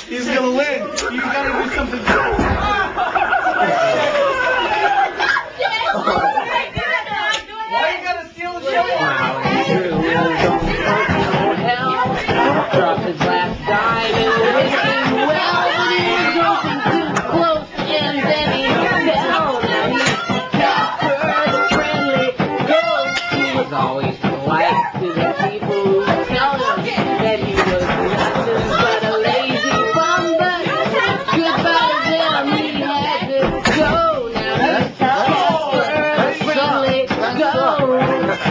He's gonna win. You gotta do something. Why you gotta steal the show? Dropped his last dime and wishing well, but he was hoping too close, and then he fell. Now he's Casper, the friendly ghost. He was always polite to the people who told him that he was nothing but a lazy bum, but goodbye to them, he had to go. Now he's Casper, the friendly ghost.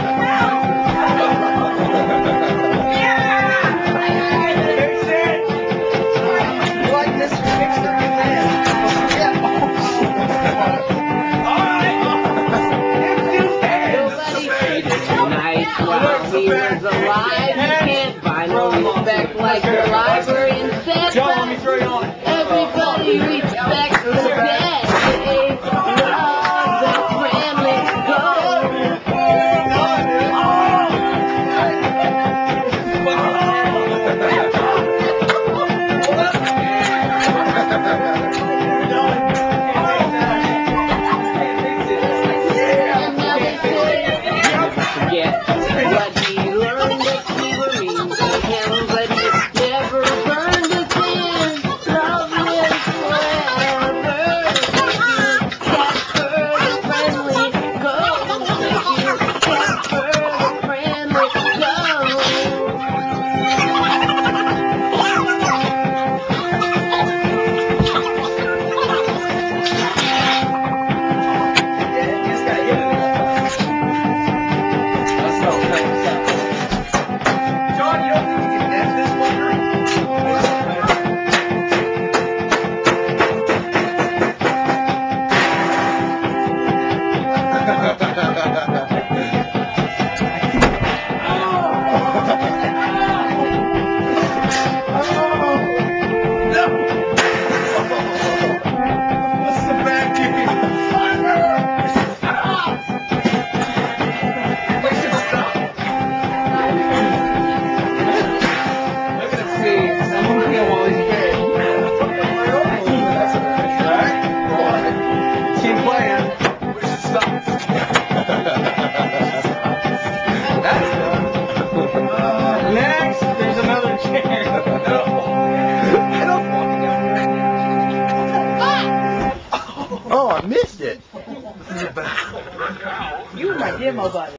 While he was alive, you can't buy no respect like the librarian said. Joe, let me throw you on. Everybody respects the dead. They love the friendly ghost. And now they say, forget what he learned that fever means to him, but he never burned a sin. Love lives forever. Casper the friendly ghost. Casper the friendly ghost. John, you don't think you can end this one? This is a bad game. We should stop. Look at it, see. Someone kill while he's dead. Alright? Team playing. We should stop. That's done. Next, there's another chair. No. I don't want to. Oh, I missed it. This is a bad. You were my demo buddy.